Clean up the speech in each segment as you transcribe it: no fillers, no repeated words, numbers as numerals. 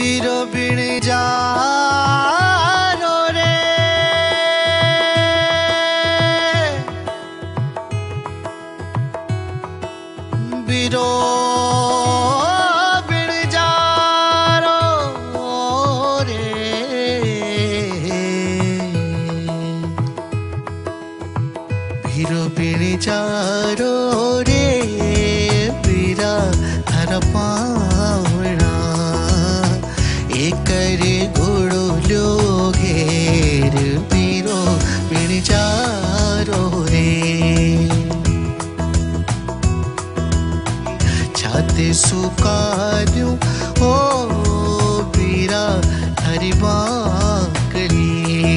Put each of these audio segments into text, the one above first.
बीरो बिन जारो रे बीरो बिन जारो रे बीरो बिन जारो रे बीरा हर पावना एकरे घोड़ो लोगेर बीरो बिन जारो रे छाते सुकार्यो ओ बीरा हरी बाकरी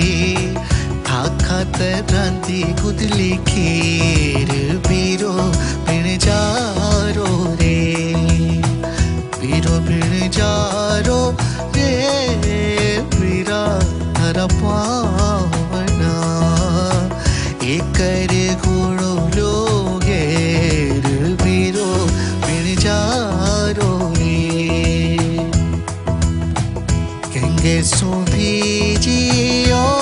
खाखा तरंदी गुदली खीर बीरो बिन जारो रे बीरो बिन जारो रे बीरा हर पावना एकरे घोड़ो लोगेर बीरो बिन जारो रे केंगे सुभीजियो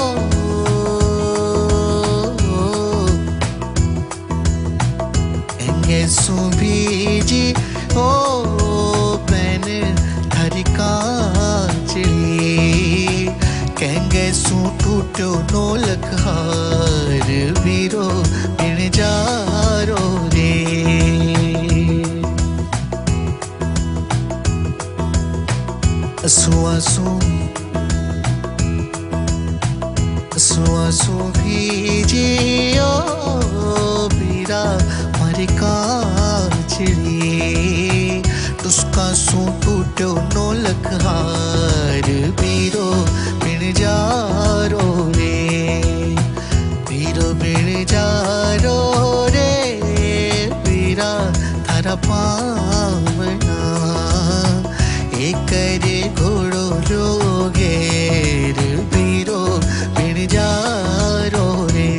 केंगे सुभीजी ओ बैन धरी कांचली केंगे सू टूटो नोलक हार बीरो बिन जारो रे आंसू भीजियो बीरा मारी कांचली तुस्का सू टूटो नोलक हार बीरो बिन जारो रे बीरो बिन जारो रे बीरा थारा पावना एकरे घोड़ो लोगेर बीरो बिन जारो रे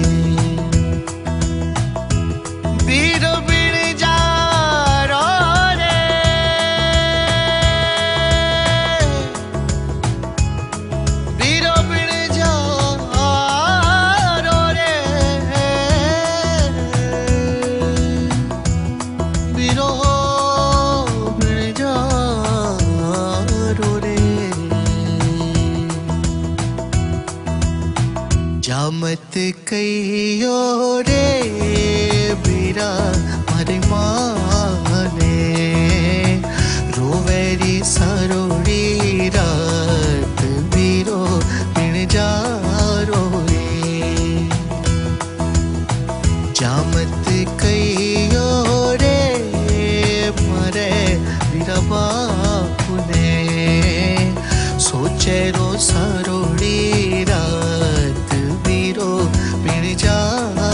बीरो बिन जारो रे बीरो बिन जारो रे बीरो बिन जारो रे जामत कहियो रे बीरा मारी माने रोवेरी सरोड़ी रात बीरो बिन जारो रे जामत कहियो रे मारे बीरा बापू ने सोचे रो सरोड़ी रात बीरो बिन जा